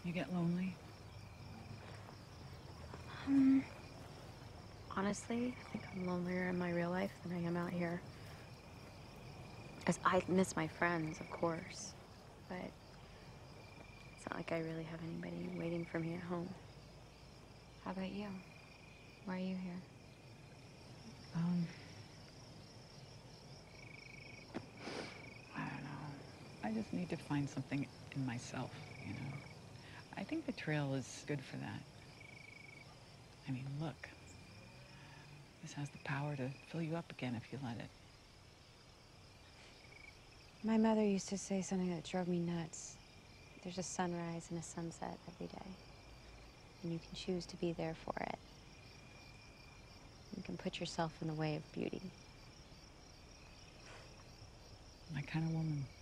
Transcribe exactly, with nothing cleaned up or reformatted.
You get lonely? Um, honestly, I think I'm lonelier in my real life than I am out here. As I miss my friends, of course, but it's not like I really have anybody waiting for me at home. How about you? Why are you here? Um, I don't know. I just need to find something in myself, you know? I think the trail is good for that. I mean, look. This has the power to fill you up again if you let it. My mother used to say something that drove me nuts. There's a sunrise and a sunset every day, and you can choose to be there for it. You can put yourself in the way of beauty. My kind of woman.